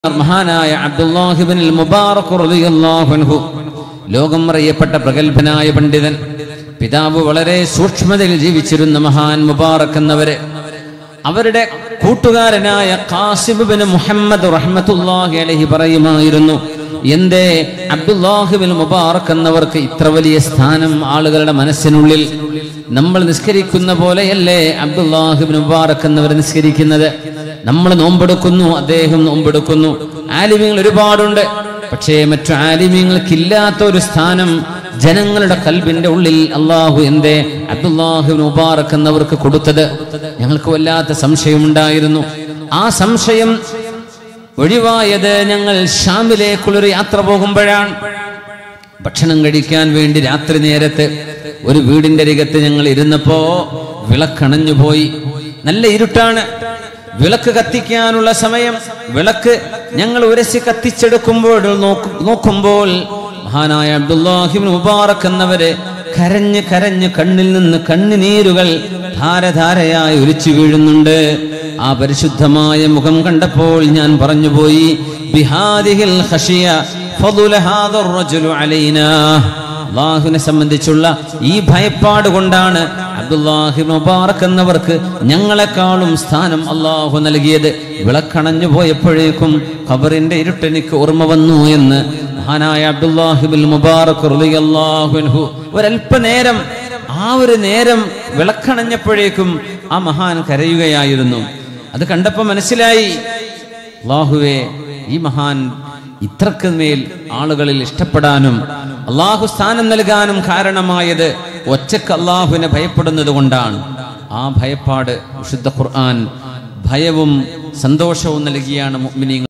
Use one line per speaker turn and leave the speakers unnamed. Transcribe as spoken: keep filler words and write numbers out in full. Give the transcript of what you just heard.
മഹാനായ അബ്ദുല്ലാഹി ഇബ്നുൽ മുബാറക് റളിയല്ലാഹു അൻഹു ലോകം അറിയപ്പെട്ട പ്രഗൽഭനായ പണ്ഡിതൻ, പിതാവ് വളരെ സൂക്ഷ്മതയിൽ ജീവിച്ചിരുന്ന മഹാൻ മുബാറക് എന്നവരെ അവരുടെ കൂട്ടുകാരനായ ഖാസിം ഇബ്നു മുഹമ്മദ് റഹ്മത്തുള്ളാഹി അലൈഹി പറയുമായിരുന്നു, എന്തേ അബ്ദുല്ലാഹി ഇബ്നുൽ മുബാറക് എന്നവർക്ക് ഇത്ര വലിയ സ്ഥാനം ആളുകളുടെ മനസ്സിനുള്ളിൽ? നമ്മൾ നിസ്കരിക്കുന്ന പോലെയല്ലേ അബ്ദുല്ലാഹി ഇബ്നു മുബാറക് എന്നവർ നിസ്കരിക്കുന്നത്? നമ്മൾ നോമ്പെടുക്കുന്നു, അദ്ദേഹം നോമ്പെടുക്കുന്നു. ആലിമീങ്ങൾ ഒരുപാടുണ്ട്, പക്ഷേ മറ്റു ആലിമീങ്ങൾക്കില്ലാത്ത ഒരു സ്ഥാനം ജനങ്ങളുടെ കൽബിന്റെ ഉള്ളിൽ അള്ളാഹു എന്തേ അബ്ദുല്ലാഹി ഇബ്നു മുബാറക് എന്നവർക്ക് കൊടുത്തത്? ഞങ്ങൾക്ക് വല്ലാത്ത സംശയമുണ്ടായിരുന്നു. ആ സംശയം ഒഴിവായത് ഞങ്ങൾ ഷാമിലേക്കുള്ളൊരു യാത്ര പോകുമ്പോഴാണ്. ഭക്ഷണം കഴിക്കാൻ വേണ്ടി രാത്രി നേരത്ത് ഒരു വീടിന്റെ അരികത്ത് ഞങ്ങൾ ഇരുന്നപ്പോ വിളക്കണഞ്ഞു പോയി. നല്ല ഇരുട്ടാണ്, വിളക്ക് കത്തിക്കാനുള്ള സമയം. വിളക്ക് ഞങ്ങൾ ഉരസി കത്തിച്ചെടുക്കുമ്പോൾ നോക്കുമ്പോൾ മഹാനായ അബ്ദുല്ലാഹി ഇബ്നു മുബാറക് എന്നവരെ കരഞ്ഞ് കരഞ്ഞ് കണ്ണിൽ നിന്ന് കണ്ണുനീരുകൾ ധാരധാരയായി ഒലിച്ചു വീഴുന്നുണ്ട്. ആ പരിശുദ്ധമായ മുഖം കണ്ടപ്പോൾ ഞാൻ പറഞ്ഞുപോയി, ബിഹാദിഹിൽ ഖശിയ ഫദുല ഹാദർ റജുലു അലൈനാ. അല്ലാഹുവിനെ സംബന്ധിച്ചുള്ള ഈ ഭയപ്പാട് കൊണ്ടാണ് അബ്ദുല്ലാഹി ഇബ്നു മുബാറക് എന്നവർക്ക് ഞങ്ങളെക്കാളും സ്ഥാനം അള്ളാഹു നൽകിയത്. വിളക്കണഞ്ഞു പോയപ്പോഴേക്കും ഖബറിന്റെ ഇരുട്ടെനിക്ക് ഓർമ്മ വന്നു എന്ന് മഹാനായ അബ്ദുല്ലാഹി ഇബ്നുൽ മുബാറക് റളിയല്ലാഹു അൻഹു ഒരല്പനേരം, ആ ഒരു നേരം വിളക്കണഞ്ഞപ്പോഴേക്കും ആ മഹാൻ കരയുകയായിരുന്നു. അത് കണ്ടപ്പോൾ മനസ്സിലായി, അല്ലാഹുവേ, ഈ മഹാൻ ഇത്രക്ക് മേൽ ആളുകളിൽ ഇഷ്ടപ്പെടാനും അള്ളാഹു സ്ഥാനം നൽകാനും കാരണമായത് ഒറ്റക്ക് അള്ളാഹുവിനെ ഭയപ്പെടുന്നത് കൊണ്ടാണ്. ആ ഭയപ്പാട് വിശുദ്ധ ഖുർആൻ ഭയവും സന്തോഷവും നൽകിയാണ് മുഅ്മിനീങ്ങൾ